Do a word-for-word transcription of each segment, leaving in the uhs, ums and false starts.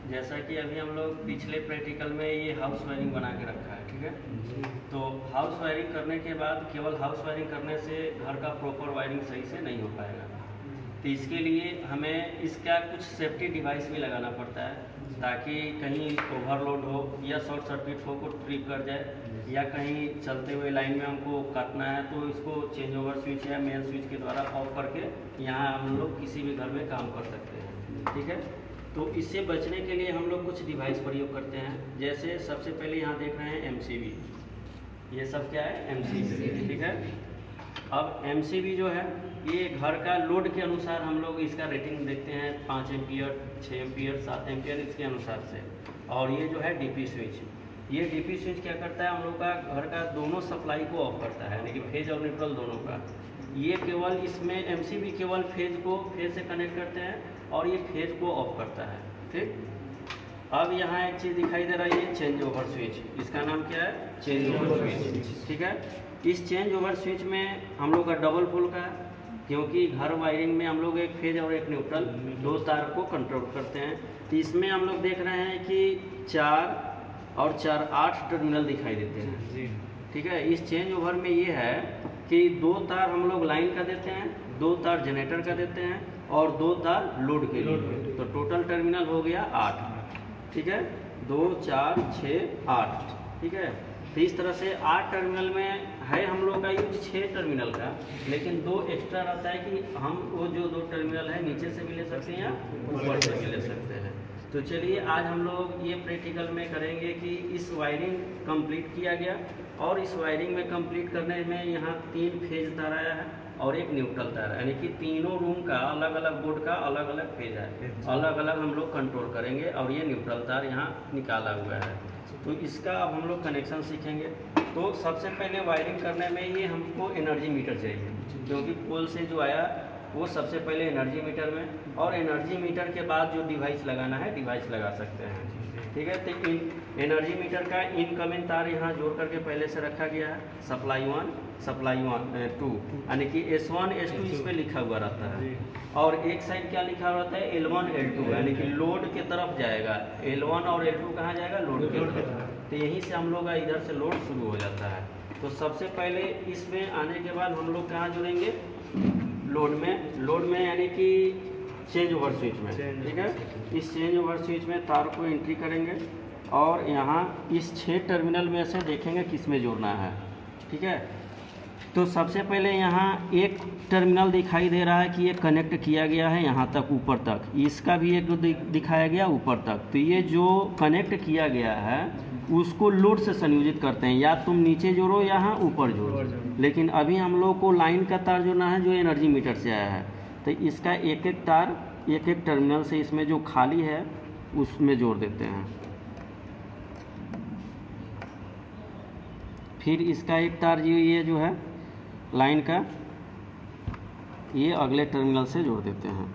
जैसा कि अभी हम लोग पिछले प्रैक्टिकल में ये हाउस वायरिंग बना के रखा है, ठीक है। तो हाउस वायरिंग करने के बाद केवल हाउस वायरिंग करने से घर का प्रॉपर वायरिंग सही से नहीं हो पाएगा। तो इसके लिए हमें इसका कुछ सेफ्टी डिवाइस भी लगाना पड़ता है, ताकि कहीं ओवरलोड हो या शॉर्ट सर्किट हो को ट्रिप कर जाए, या कहीं चलते हुए लाइन में हमको काटना है तो इसको चेंज ओवर स्विच या मेन स्विच के द्वारा ऑफ करके यहाँ हम लोग किसी भी घर में काम कर सकते हैं, ठीक है। तो इससे बचने के लिए हम लोग कुछ डिवाइस प्रयोग करते हैं। जैसे सबसे पहले यहाँ देख रहे हैं एमसीबी, ये सब क्या है एमसीबी, ठीक है। अब एमसीबी जो है ये घर का लोड के अनुसार हम लोग इसका रेटिंग देखते हैं, पाँच एम्पियर, छः एम्पियर, सात एम्पियर, इसके अनुसार से। और ये जो है डीपी स्विच, ये डीपी स्विच क्या करता है, हम लोग का घर का दोनों सप्लाई को ऑफ करता है, यानी कि फेज और न्यूट्रल दोनों का। ये केवल इसमें एमसीबी केवल फेज को फेज से कनेक्ट करते हैं और ये फेज को ऑफ करता है, ठीक। अब यहाँ एक चीज़ दिखाई दे रहा है, ये चेंज ओवर स्विच, इसका नाम क्या है, चेंज ओवर स्विच, ठीक है। इस चेंज ओवर स्विच में हम लोग का डबल पोल का है, क्योंकि घर वायरिंग में हम लोग एक फेज और एक न्यूट्रल दो तार को कंट्रोल करते हैं। तो इसमें हम लोग देख रहे हैं कि चार और चार आठ टर्मिनल दिखाई देते हैं, ठीक है। इस चेंज ओवर में ये है कि दो तार हम लोग लाइन का देते हैं, दो तार जनरेटर का देते हैं और दो तार लोड के लिए। तो टोटल टर्मिनल हो गया आठ, ठीक है, दो चार छः आठ, ठीक है। तो इस तरह से आठ टर्मिनल में है हम लोग का यूज छः टर्मिनल का, लेकिन दो एक्स्ट्रा रहता है कि हम वो जो दो टर्मिनल है नीचे से भी ले सकते हैं या ऊपर से भी ले सकते हैं। तो चलिए आज हम लोग ये प्रैक्टिकल में करेंगे कि इस वायरिंग कंप्लीट किया गया, और इस वायरिंग में कंप्लीट करने में यहाँ तीन फेज तार आया है और एक न्यूट्रल तार है, यानी कि तीनों रूम का अलग अलग बोर्ड का अलग अलग फेज है, अलग अलग हम लोग कंट्रोल करेंगे। और ये न्यूट्रल तार यहाँ निकाला हुआ है, तो इसका अब हम लोग कनेक्शन सीखेंगे। तो सबसे पहले वायरिंग करने में ये हमको एनर्जी मीटर चाहिए, क्योंकि पोल से जो आया वो सबसे पहले एनर्जी मीटर में, और एनर्जी मीटर के बाद जो डिवाइस लगाना है डिवाइस लगा सकते हैं, ठीक है। तो इन एनर्जी मीटर का इनकमिंग तार यहाँ जोड़ करके पहले से रखा गया है, supply one supply one two, यानी कि एस वन एस टू इस पर लिखा हुआ रहता है। और एक साइड क्या लिखा हुआ रहता है, एल वन एल टू, यानी कि लोड के तरफ जाएगा। एल वन और एल टू कहाँ जाएगा, लोड के तरफ। तो यहीं से हम लोग का इधर से लोड शुरू हो जाता है। तो सबसे पहले इसमें आने के बाद हम लोग कहाँ जुड़ेंगे, लोड में, लोड में यानी कि चेंज ओवर स्विच में, ठीक है। इस चेंज ओवर स्विच में तार को एंट्री करेंगे और यहाँ इस छः टर्मिनल में से देखेंगे किस में जोड़ना है, ठीक है। तो सबसे पहले यहाँ एक टर्मिनल दिखाई दे रहा है कि ये कनेक्ट किया गया है यहाँ तक ऊपर तक, इसका भी एक दिखाया गया ऊपर तक। तो ये जो कनेक्ट किया गया है उसको लोड से संयोजित करते हैं, या तुम नीचे जोड़ो यहाँ ऊपर जोड़ो, लेकिन अभी हम लोग को लाइन का तार जोड़ना है जो एनर्जी मीटर से आया है। तो इसका एक एक तार एक एक टर्मिनल से इसमें जो खाली है उसमें जोड़ देते हैं। फिर इसका एक तार जो ये जो है लाइन का, ये अगले टर्मिनल से जोड़ देते हैं।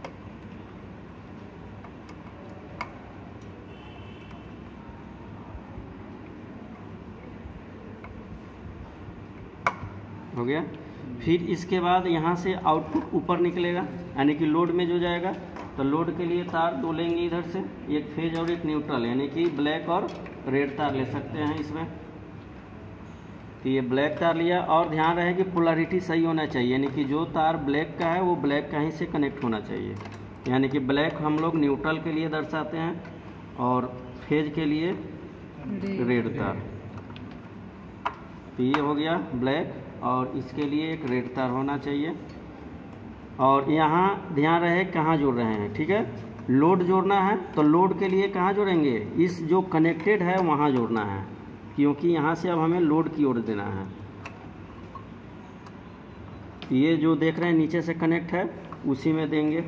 हो गया। फिर इसके बाद यहाँ से आउटपुट ऊपर निकलेगा, यानी कि लोड में जो जाएगा। तो लोड के लिए तार दो लेंगे इधर से, एक फेज और एक न्यूट्रल, यानी कि ब्लैक और रेड तार ले सकते हैं इसमें। तो ये ब्लैक तार लिया, और ध्यान रहे कि पोलैरिटी सही होना चाहिए, यानी कि जो तार ब्लैक का है वो ब्लैक का ही से कनेक्ट होना चाहिए। यानी कि ब्लैक हम लोग न्यूट्रल के लिए दर्शाते हैं और फेज के लिए रेड तार। तो ये हो गया ब्लैक, और इसके लिए एक रेड तार होना चाहिए। और यहाँ ध्यान रहे कहाँ जोड़ रहे हैं, ठीक है। लोड जोड़ना है तो लोड के लिए कहाँ जोड़ेंगे, इस जो कनेक्टेड है वहाँ जोड़ना है, क्योंकि यहाँ से अब हमें लोड की ओर देना है। ये जो देख रहे हैं नीचे से कनेक्ट है उसी में देंगे।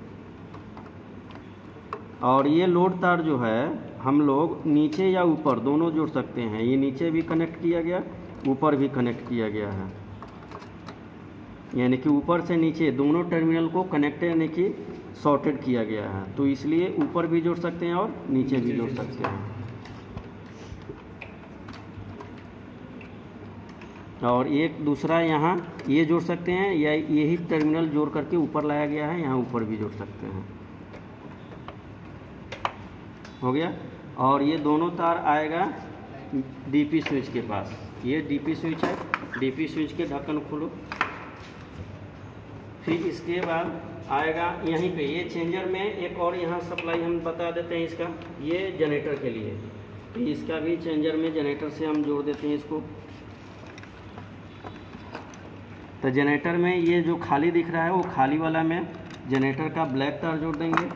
और ये लोड तार जो है हम लोग नीचे या ऊपर दोनों जोड़ सकते हैं। ये नीचे भी कनेक्ट किया गया, ऊपर भी कनेक्ट किया गया है, यानी कि ऊपर से नीचे दोनों टर्मिनल को कनेक्ट यानी कि शॉर्टेड किया गया है। तो इसलिए ऊपर भी जोड़ सकते हैं और नीचे भी जोड़ सकते हैं। और एक दूसरा यहाँ ये जोड़ सकते हैं, या यही टर्मिनल जोड़ करके ऊपर लाया गया है, यहाँ ऊपर भी जोड़ सकते हैं। हो गया। और ये दोनों तार आएगा डीपी स्विच के पास। ये डीपी स्विच है, डीपी स्विच के ढक्कन खोलो। फिर इसके बाद आएगा यहीं पे ये चेंजर में एक और यहाँ सप्लाई हम बता देते हैं इसका, ये जनरेटर के लिए। तो इसका भी चेंजर में जनरेटर से हम जोड़ देते हैं इसको। तो जनरेटर में ये जो खाली दिख रहा है वो खाली वाला में जनरेटर का ब्लैक तार जोड़ देंगे।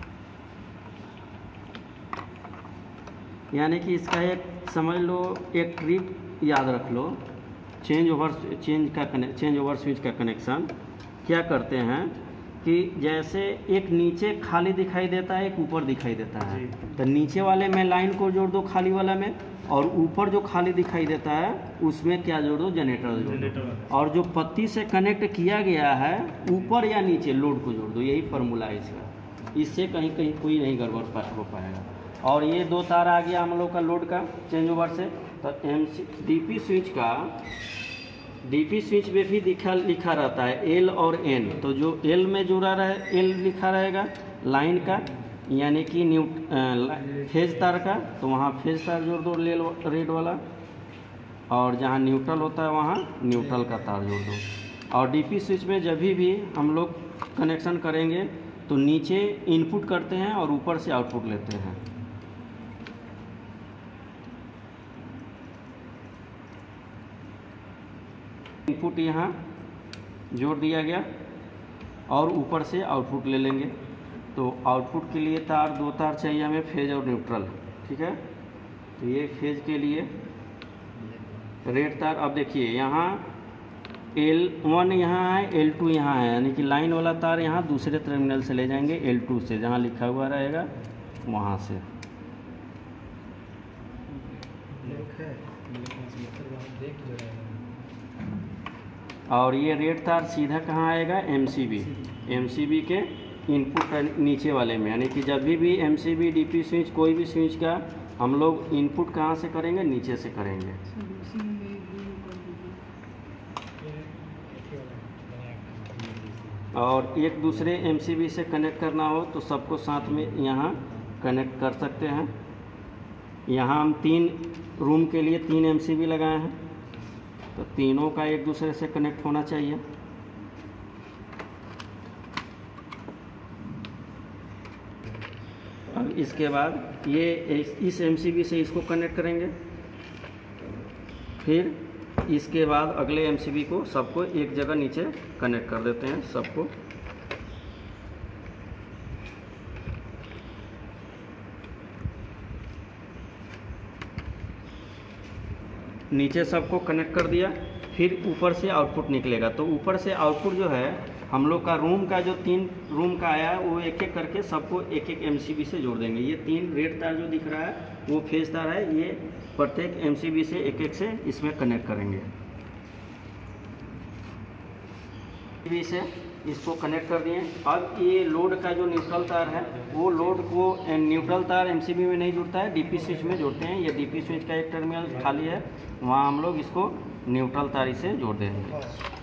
यानी कि इसका एक समझ लो एक ट्रिक याद रख लो, चेंज ओवर चेंज का कनेक्ट चेंज ओवर स्विच का कनेक्शन क्या करते हैं कि जैसे एक नीचे खाली दिखाई देता है, एक ऊपर दिखाई देता है, तो नीचे वाले में लाइन को जोड़ दो खाली वाला में, और ऊपर जो खाली दिखाई देता है उसमें क्या जोड़ दो, जनरेटर जोड़ दो। और जो पत्ती से कनेक्ट किया गया है ऊपर या नीचे लोड को जोड़ दो। यही फार्मूला है इसका, इससे कहीं कहीं कोई नहीं गड़बड़ हो पाएगा। और ये दो तार आ गया हम लोग का लोड का चेंज ओवर से। तो एम सी डीपी स्विच का डीपी स्विच में भी दिखा लिखा रहता है एल और एन। तो जो एल में जुड़ा रहे एल लिखा रहेगा लाइन का, यानी कि न्यू फेज तार का, तो वहाँ फेज तार जोड़ दो रेड वाला, और जहाँ न्यूट्रल होता है वहाँ न्यूट्रल का तार जोड़ दो। और डीपी स्विच में जब भी हम लोग कनेक्शन करेंगे तो नीचे इनपुट करते हैं और ऊपर से आउटपुट लेते हैं। इनपुट यहाँ जोड़ दिया गया और ऊपर से आउटपुट ले लेंगे। तो आउटपुट के लिए तार दो तार चाहिए हमें, फेज और न्यूट्रल, ठीक है। तो ये फेज के लिए रेड तार। अब देखिए यहाँ एल वन यहाँ है, एल टू यहाँ है, यानी कि लाइन वाला तार यहाँ दूसरे टर्मिनल से ले जाएंगे एल टू से, जहाँ लिखा हुआ रहेगा वहाँ से। और ये रेड तार सीधा कहाँ आएगा, एमसीबी एमसीबी के इनपुट नीचे वाले में, यानी कि जब भी भी एमसीबी डीपी स्विच कोई भी स्विच का हम लोग इनपुट कहाँ से करेंगे, नीचे से करेंगे। और एक दूसरे एमसीबी से कनेक्ट करना हो तो सबको साथ में यहाँ कनेक्ट कर सकते हैं। यहाँ हम तीन रूम के लिए तीन एमसीबी लगाए हैं, तो तीनों का एक दूसरे से कनेक्ट होना चाहिए। अब इसके बाद ये इस एमसीबी से इसको कनेक्ट करेंगे, फिर इसके बाद अगले एमसीबी को सबको एक जगह नीचे कनेक्ट कर देते हैं सबको। नीचे सबको कनेक्ट कर दिया, फिर ऊपर से आउटपुट निकलेगा। तो ऊपर से आउटपुट जो है हम लोग का रूम का जो तीन रूम का आया वो एक एक करके सबको एक एक एमसीबी से जोड़ देंगे। ये तीन रेड तार जो दिख रहा है वो फेज तार है, ये प्रत्येक एमसीबी से एक एक से इसमें कनेक्ट करेंगे। एमसीबी से इसको कनेक्ट कर दिए। अब ये लोड का जो न्यूट्रल तार है वो लोड को न्यूट्रल तार एमसीबी में नहीं जुड़ता है, डीपी स्विच में जोड़ते हैं। ये डीपी स्विच का एक टर्मिनल खाली है, वहाँ हम लोग इसको न्यूट्रल तार से जोड़ देंगे।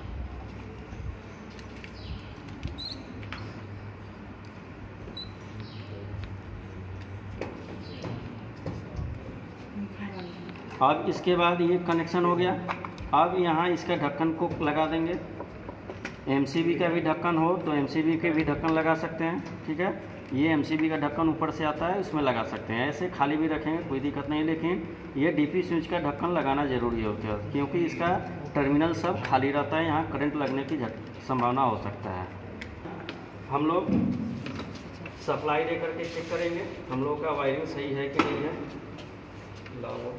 अब इसके बाद ये कनेक्शन हो गया। अब यहाँ इसका ढक्कन को लगा देंगे। एमसीबी का भी ढक्कन हो तो एमसीबी के भी ढक्कन लगा सकते हैं, ठीक है। ये एमसीबी का ढक्कन ऊपर से आता है, उसमें लगा सकते हैं। ऐसे खाली भी रखेंगे कोई दिक्कत नहीं, लेकिन ये डीपी स्विच का ढक्कन लगाना ज़रूरी होता है क्योंकि इसका टर्मिनल सब खाली रहता है, यहाँ करंट लगने की संभावना हो सकता है। हम लोग सप्लाई दे करके चेक करेंगे हम लोग का वायरिंग सही है कि नहीं है। लाओ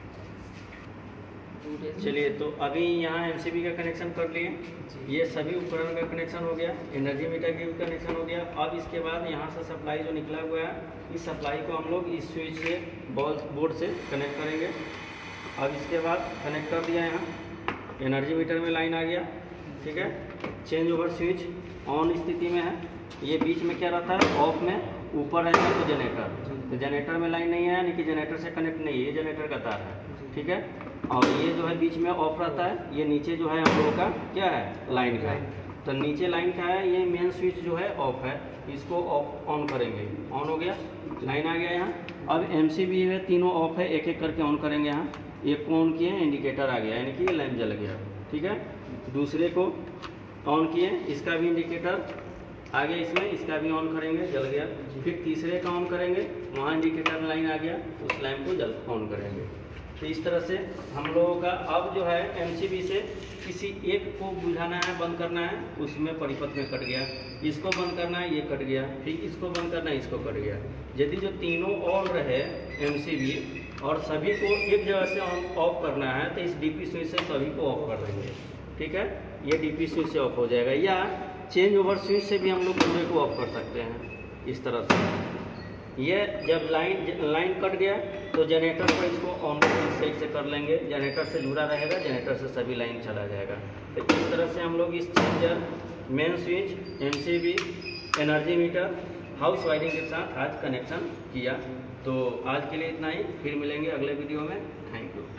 चलिए, तो अभी यहाँ एमसीबी का कनेक्शन कर लिए, ये सभी उपकरण का कनेक्शन हो गया, एनर्जी मीटर का भी कनेक्शन हो गया। अब इसके बाद यहाँ से सप्लाई जो निकला हुआ है, इस सप्लाई को हम लोग इस स्विच से बॉल बोर्ड से कनेक्ट करेंगे। अब इसके बाद कनेक्ट कर दिया, यहाँ एनर्जी मीटर में लाइन आ गया, ठीक है। चेंज ओवर स्विच ऑन स्थिति में है, ये बीच में क्या रहता है, ऑफ में। ऊपर है तो जनरेटर, तो जनरेटर में लाइन नहीं है, यानी कि जनरेटर से कनेक्ट नहीं है, ये जनरेटर का तार है, ठीक है। और ये जो है बीच में ऑफ रहता है, ये नीचे जो है हम लोगों का क्या है, लाइन का है। तो नीचे लाइन का है, ये मेन स्विच जो है ऑफ है, इसको ऑफ ऑन करेंगे। ऑन हो गया, लाइन आ गया यहाँ। अब एमसीबी है, तीनों ऑफ है, एक एक करके ऑन करेंगे। यहाँ एक को ऑन किए, इंडिकेटर आ गया, यानी कि ये लैंप जल गया, ठीक है। दूसरे को ऑन किए, इसका भी इंडिकेटर आ गया इसमें, इसका भी ऑन करेंगे, जल गया। फिर तीसरे का ऑन करेंगे, वहाँ इंडिकेटर लाइन आ गया, उस लैंप को जल ऑन करेंगे। तो इस तरह से हम लोगों का अब जो है एमसीबी से किसी एक को बुझाना है, बंद करना है, उसमें परिपथ में कट गया, इसको बंद करना है, ये कट गया, फिर इसको बंद करना है, इसको कट गया। यदि जो तीनों ऑन रहे एमसीबी और सभी को एक जगह से ऑन ऑफ करना है तो इस डीपी स्विच से सभी को ऑफ कर देंगे, ठीक है। ये डीपी स्विच से ऑफ हो जाएगा, या चेंज ओवर स्विच से भी हम लोग पूरे को ऑफ कर सकते हैं इस तरह से। ये जब लाइन लाइन कट गया तो जनरेटर पर इसको ऑन सही से कर लेंगे, जनरेटर से जुड़ा रहेगा, जनरेटर से सभी लाइन चला जाएगा। तो इस तरह से हम लोग इस charger, main switch, MCB, energy meter, house wiring के साथ आज कनेक्शन किया। तो आज के लिए इतना ही, फिर मिलेंगे अगले वीडियो में। Thank you.